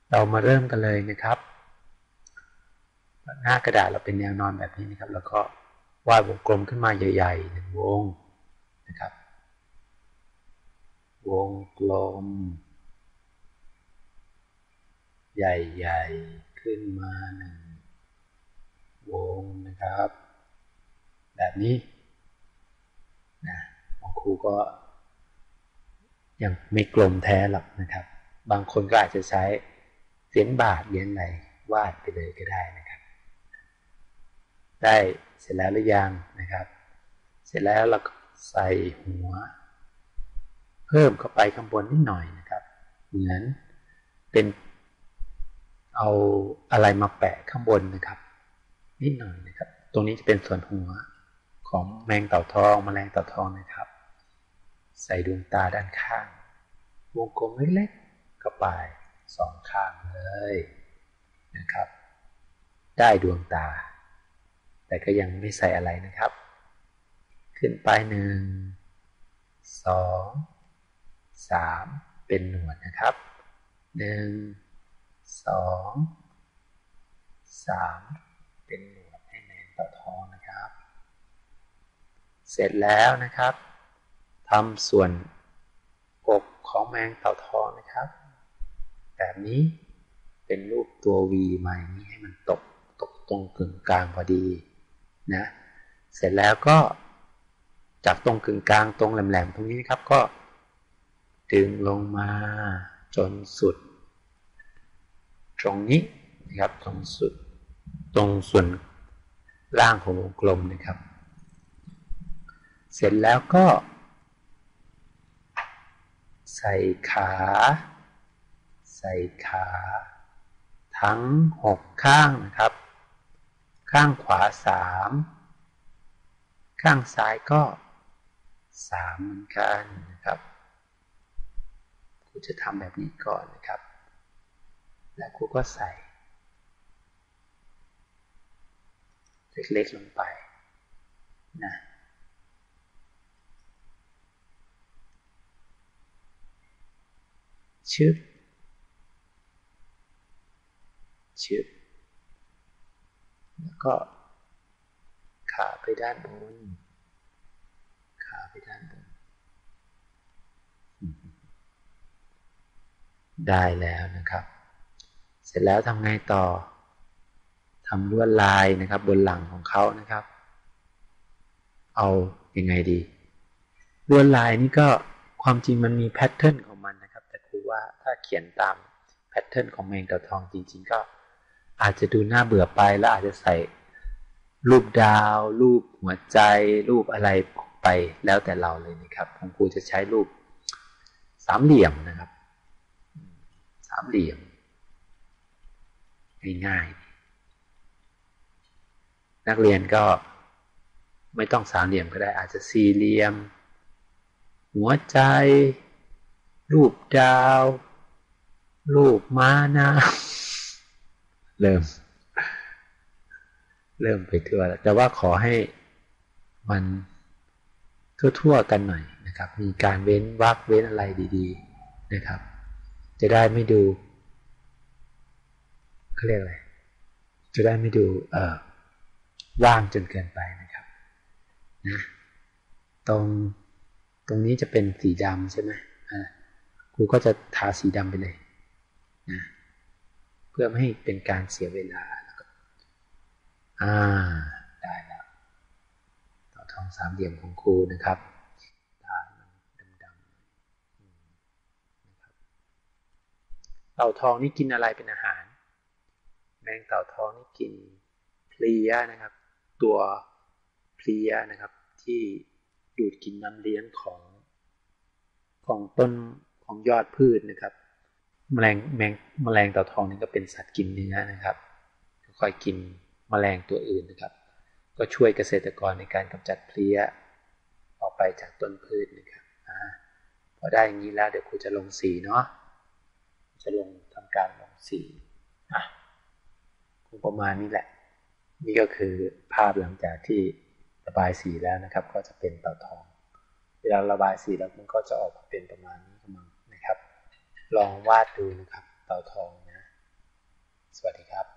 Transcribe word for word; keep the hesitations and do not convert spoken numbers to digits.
เรามาเริ่มกันเลยนะครับหน้ากระดาษเราเป็นแนวนอนแบบนี้นะครับแล้วก็วาดวงกลมขึ้นมาใหญ่ๆหนึ่งวงนะครับวงกลมใหญ่ๆขึ้นมาหนึ่งวงนะครับแบบนี้นะของครูก็ยังไม่กลมแท้หรอกนะครับบางคนก็อาจจะใช้เหรียญบาทเหรียญอะไรวาดไปเลยก็ได้นะครับได้เสร็จแล้วหรือยังนะครับเสร็จแล้วเราก็ใส่หัวเพิ่มเข้าไปข้างบนนิดหน่อยนะครับเหมือนเป็นเอาอะไรมาแปะข้างบนนะครับนิดหน่อยนะครับตรงนี้จะเป็นส่วนหัวของแมงเต่าทองแมลงเต่าทองนะครับใส่ดวงตาด้านข้างวงกลมเล็กๆเข้าไปสองข้างเลยนะครับได้ดวงตาแต่ก็ยังไม่ใส่อะไรนะครับขึ้นไปหนึ่งสองสามเป็นหนวดนะครับหนึ่งสองสามเป็นหนวดให้แมงเต่าทองนะครับเสร็จแล้วนะครับทำส่วนอกของแมงเต่าทองนะครับแบบนี้เป็นรูปตัว V มาอย่างนี้ให้มันตกตกตรงกึ่งกลางพอดีนะเสร็จแล้วก็จากตรงกึ่งกลางตรงแหลมๆตรงนี้นะครับก็ดึงลงมาจนสุดตรงนี้นะครับตรงสุดตรงส่วนล่างของวงกลมนะครับเสร็จแล้วก็ใส่ขาใส่ขาทั้งหกข้างนะครับข้างขวาสามข้างซ้ายก็สามเหมือนกันนะครับครูจะทำแบบนี้ก่อนนะครับแล้วครูก็ใส่เล็กๆลงไปนะชึบชึบแล้วก็ขาไปด้านบนขาไปด้านบนได้แล้วนะครับเสร็จแล้วทำไงต่อทำลวดลายนะครับบนหลังของเขานะครับเอายังไงดีลวดลายนี่ก็ความจริงมันมีแพทเทิร์นของมันนะครับแต่ครูว่าถ้าเขียนตามแพทเทิร์นของแมงเต่าทองจริงๆก็อาจจะดูน่าเบื่อไปแล้วอาจจะใส่รูปดาวรูปหัวใจรูปอะไรไปแล้วแต่เราเลยนะครับของครูจะใช้รูปสามเหลี่ยมนะครับสามเหลี่ยมง่ายๆนักเรียนก็ไม่ต้องสามเหลี่ยมก็ได้อาจจะสี่เหลี่ยมหัวใจรูปดาวรูปม้าน้ำเริ่มเริ่มไปทั่วแล้วแต่ว่าขอให้มันทั่วๆกันหน่อยนะครับมีการเว้นวรรคเว้นอะไรดีๆนะครับจะได้ไม่ดูเขาเรียกอะไรจะได้ไม่ดูเอ่อว่างจนเกินไปนะครับนะตรงตรงนี้จะเป็นสีดำใช่ไหมครูก็จะทาสีดำไปเลยนะเพื่อไม่ให้เป็นการเสียเวลาแล้วก็อ่าได้แล้วเต่าทองสามเหลี่ยมของครูนะครับทามันดำๆนะครับเต่าทองนี่กินอะไรเป็นอาหารแมงเต่าทองนี่กินเพลี้ยนะครับตัวเพลี้ยนะครับที่ดูดกินน้ำเลี้ยงของของต้นของยอดพืชนะครับแมลงแมงแมลงเต่าทองนี่ก็เป็นสัตว์กินเนื้อนะครับค่อยกินแมลงตัวอื่นนะครับก็ช่วยเกษตรกรในการกำจัดเพลี้ยออกไปจากต้นพืชนะครับอพอได้อย่างนี้แล้วเดี๋ยวครูจะลงสีเนาะจะลงทำการลงสีอ่ะคงประมาณนี้แหละนี่ก็คือภาพหลังจากที่ระบายสีแล้วนะครับก็จะเป็นเต่าทองเวลาระบายสีแล้วมันก็จะออกมาเป็นประมาณนี้นะครับลองวาดดูนะครับเต่าทองนะสวัสดีครับ